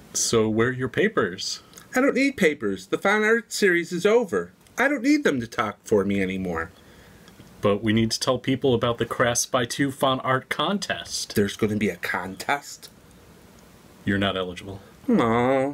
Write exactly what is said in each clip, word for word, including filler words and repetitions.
So where are your papers? I don't need papers. The fine art series is over. I don't need them to talk for me anymore. But we need to tell people about the Crafts by Two font art contest. There's going to be a contest? You're not eligible. Aww.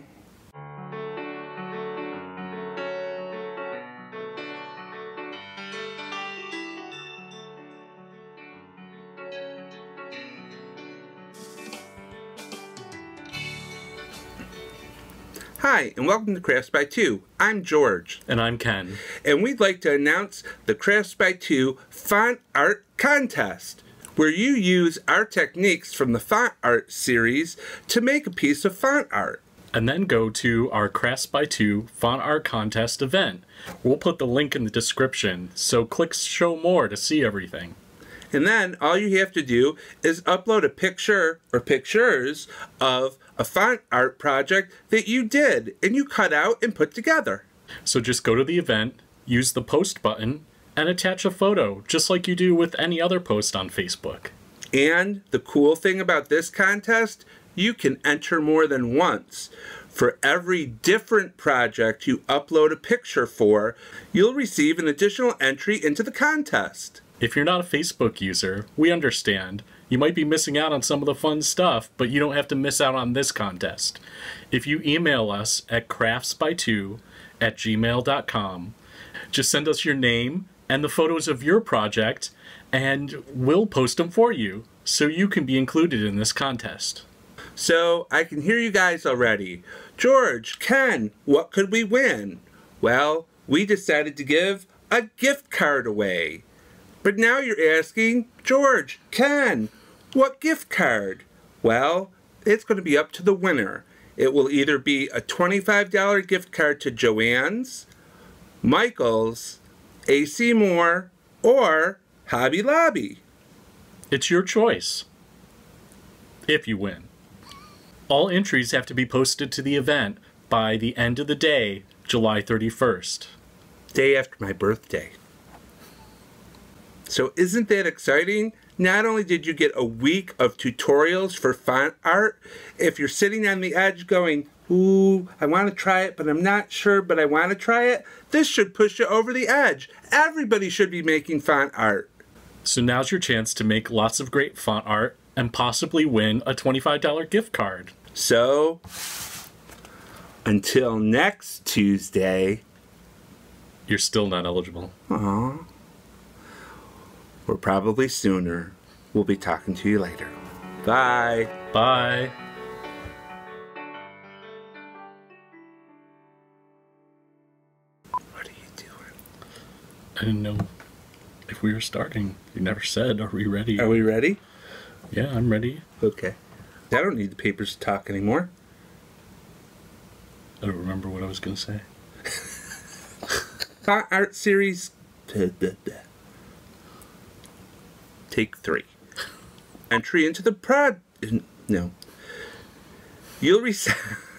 Hi, and welcome to Crafts by Two. I'm George. And I'm Ken. And we'd like to announce the Crafts by Two Font Art Contest, where you use our techniques from the font art series to make a piece of font art. And then go to our Crafts by Two font art contest event. We'll put the link in the description, so click show more to see everything. And then all you have to do is upload a picture or pictures of a font art project that you did and you cut out and put together. So just go to the event, use the post button, and attach a photo, just like you do with any other post on Facebook. And the cool thing about this contest, you can enter more than once. For every different project you upload a picture for, you'll receive an additional entry into the contest. If you're not a Facebook user, we understand. You might be missing out on some of the fun stuff, but you don't have to miss out on this contest. If you email us at crafts by two at gmail dot com, just send us your name and the photos of your project, and we'll post them for you, so you can be included in this contest. So, I can hear you guys already. George, Ken, what could we win? Well, we decided to give a gift card away. But now you're asking, George, Ken, what gift card? Well, it's going to be up to the winner. It will either be a twenty-five dollar gift card to Joann's, Michael's, A C Moore, or Hobby Lobby. It's your choice, if you win. All entries have to be posted to the event by the end of the day, July thirty-first. Day after my birthday. So isn't that exciting? Not only did you get a week of tutorials for font art, if you're sitting on the edge going, ooh, I want to try it, but I'm not sure, but I want to try it, this should push you over the edge. Everybody should be making font art. So now's your chance to make lots of great font art and possibly win a twenty-five dollar gift card. So, until next Tuesday, you're still not eligible. Aww. Or probably sooner. We'll be talking to you later. Bye. Bye. What are you doing? I didn't know if we were starting. You never said, are we ready? Are we ready? Yeah, I'm ready. Okay. I don't need the papers to talk anymore. I don't remember what I was going to say. Font art series. Take three. Entry into the prod. No. You'll receive.